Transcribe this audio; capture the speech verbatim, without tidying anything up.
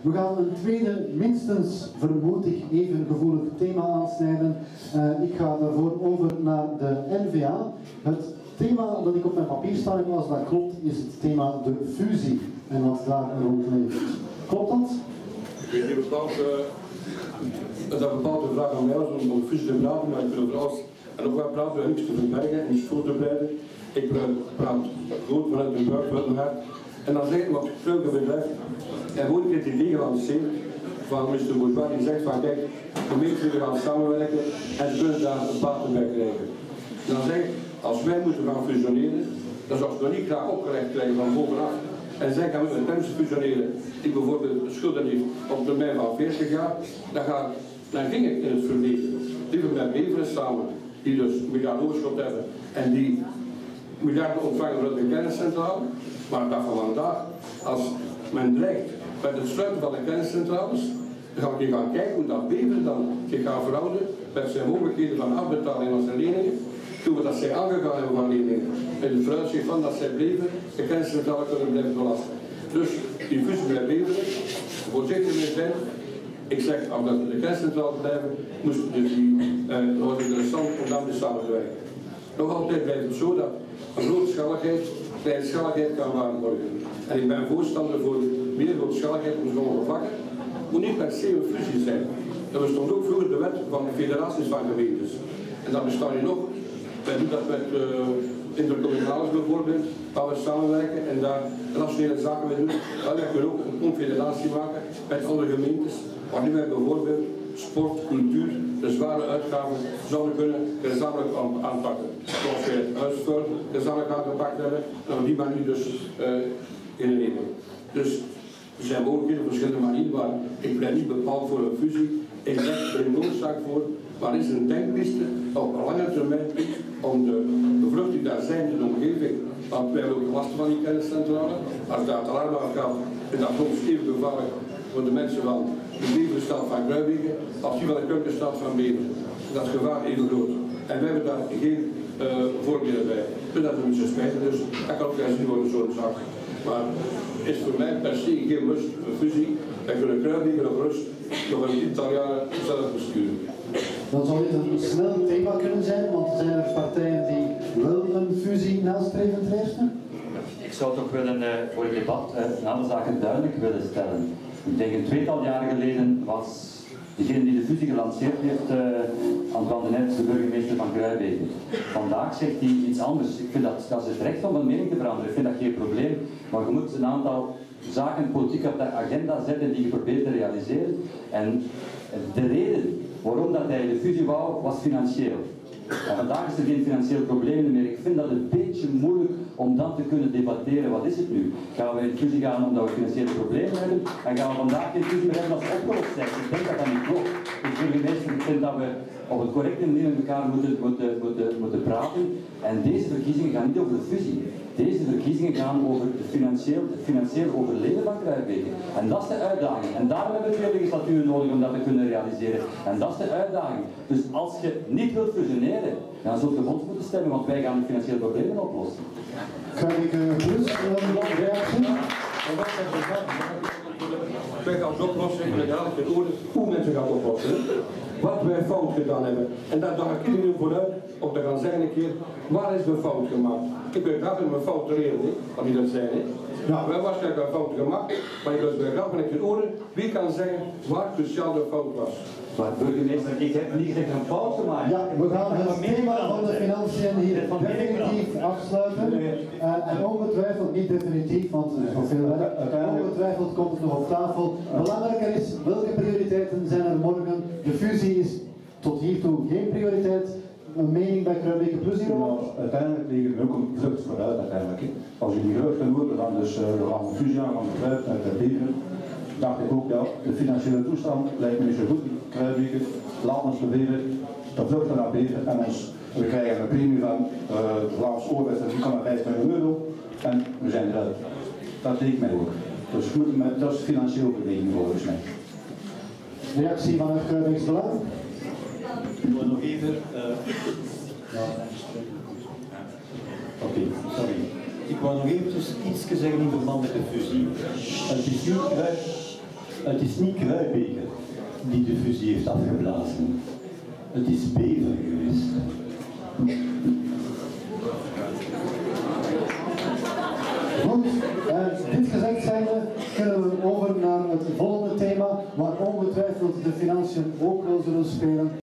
We gaan een tweede, minstens vermoed ik even gevoelig thema aansnijden. Uh, ik ga daarvoor over naar de N V A. Het thema dat ik op mijn papier staan heb, als dat klopt, is het thema de fusie en wat daar rond leeft. Klopt dat? Ik weet niet bepaald, uh, dat is een bepaalde vraag aan mij was om de fusie te praten, maar ik wil over alles en ook wel praten over niks te verbergen en niets voor te bereiden. Ik praat goed vanuit mijn buik, vanuit mijn hart. En dan zeg ik wat vreugde betreft, en word ik het idee gelanceerd van mister Bourgeois die zegt van kijk, gemeenten zullen gaan samenwerken en ze kunnen daar een baten bij krijgen. En dan zeg ik, als wij moeten gaan fusioneren, dan zou ik het nog niet graag opgelegd krijgen van bovenaf. En zij gaan met een Temse fusioneren die bijvoorbeeld schulden heeft op een termijn van veertig jaar, dan, ga, dan ging ik in het verleden liever met Beveren samen, die dus miljarden overschot hebben en die miljarden ontvangen vanuit de kenniscentrale. Maar de dag van vandaag, als men dreigt met het sluiten van de kenniscentrales, dan gaan we gaan kijken hoe dat Beveren dan zich gaat verhouden met zijn mogelijkheden van afbetaling van zijn leningen, toen we dat zij aangegaan hebben van leningen, met het vooruitzicht van dat zij bleven de kenniscentrale kunnen blijven belasten. Dus die fusie bij Beveren, voorzichtig mee zijn. Ik zeg, als dat de kenniscentrale blijven, moest dus die, uh, was interessant om daarmee samen te werken. Nog altijd blijft het zo dat een grootschaligheid kleinschaligheid kan waarborgen. En ik ben voorstander voor meer grootschaligheid op sommige vlakken. Het moet niet per se een fusie zijn. Er bestond ook vroeger de wet van de federaties van gemeentes. En dat bestaat nu nog. Wij doen dat met uh, intercommunales bijvoorbeeld, waar we samenwerken en daar nationale zaken mee doen. Dan kunnen we ook een confederatie maken met andere gemeentes, waar nu wij bijvoorbeeld sport, cultuur, de zware uitgaven zouden kunnen gezamenlijk aanpakken. Zoals wij het huisvuil gezamenlijk aangepakt hebben, en op die manier dus uh, innemen. Dus er zijn mogelijkheden op verschillende manieren, maar ik ben niet bepaald voor een fusie. Ik leg er een noodzaak voor, maar is een denkpiste op lange termijn om de, de vlucht die daar zijn in de omgeving, want wij hebben ook last van die kenniscentrale. Als daar het alarm afgaat, is dat soms even gevaarlijk voor de mensen van de Beverenstad van Kruijbeke, als die van de Kurkenstad van Beveren. Dat is gevaar even groot. En wij hebben daar geen uh, voordelen bij. Dus dat is een beetje spijtig, dus dat kan ook juist niet worden zo'n zaak. Maar is voor mij per se geen must, een fusie. Wij kunnen Kruijbeke op rust nog een tiental jaar zelf besturen. Dan zou dit een snel thema kunnen zijn, want er zijn er partijen die wel een fusie nastreven ten eerste. Ik zou toch willen uh, voor het debat uh, een aantal zaken duidelijk willen stellen. Ik denk een tweetal jaren geleden was degene die de fusie gelanceerd heeft, uh, Antoine de Nijts, de burgemeester van Kruijbeke. Vandaag zegt hij iets anders. Ik vind dat, dat is het recht om van mening te veranderen. Ik vind dat geen probleem. Maar je moet een aantal zaken politiek op de agenda zetten die je probeert te realiseren. En de reden waarom dat hij de fusie wou, was financieel. En vandaag is er geen financieel probleem meer. Ik vind dat een beetje moeilijk om dan te kunnen debatteren. Wat is het nu? Gaan we in fusie gaan omdat we financiële problemen hebben? En gaan we vandaag geen fusie meer hebben als het opgelost zijn? Ik denk dat dat niet klopt. Dus burgemeester, ik vind dat we op een correcte manier met elkaar moeten, moeten, moeten, moeten praten. En deze verkiezingen gaan niet over de fusie. Deze verkiezingen gaan over het financieel, het financieel overleven van Kruijbeke. En dat is de uitdaging. En daarom hebben we twee legislaturen nodig om dat te kunnen realiseren. En dat is de uitdaging. Dus als je niet wilt fusioneren, dan zult je ons moeten stemmen, want wij gaan de financiële problemen oplossen. Kruijbeke plus, een reactie? Wij gaan het oplossen, en dan had ik het orde hoe mensen gaan oplossen. Wat wij fout gedaan hebben. En daar dacht ik iedereen vooruit om te gaan zeggen een keer, waar is de fout gemaakt? Ik ben graag in mijn fout te leren, wat die dat zijn. He. Ja, wij hebben waarschijnlijk een fout gemaakt, maar ik ben graag in het orde, wie kan zeggen waar cruciaal de fout was? Maar burgemeester, ik heb niet gezegd een fout gemaakt. Ja, we gaan het thema van de financiën hier definitief afsluiten. Uh, en ongetwijfeld, niet definitief, want er is nog veel werk. Ongetwijfeld komt het nog op tafel. Belangrijker is, welke prioriteiten zijn er morgen? De fusie is tot hiertoe geen prioriteit. Een mening bij Kruijbeke Plus hierover? Nou, uiteindelijk liggen we ook een vlucht vooruit uiteindelijk. Als je die gerucht kan horen, dan dus uh, we gaan een fusie aan van de Kruijp met de Beveren. Dacht ik ook, ja, de financiële toestand lijkt me niet zo goed. Kruijbeke, laat ons proberen te vluchten naar Beveren en ons, we krijgen een premie van uh, de Vlaamse Oorwet van drie komma vijf miljoen euro en we zijn eruit. Dat leek mij ook. Dus met, dat is financieel beweging volgens mij. Reactie van het Kruijbeeks Belang? Ik wil nog even. Uh, ja. Oké, okay, sorry. Ik wou nog even iets zeggen in verband met de fusie. Het bestuur Kruijp Het is niet Kruijbeker die de fusie heeft afgeblazen. Het is Bever geweest. Goed, uh, dit gezegd zijnde kunnen we over naar het volgende thema, waar ongetwijfeld de financiën ook wel zullen spelen.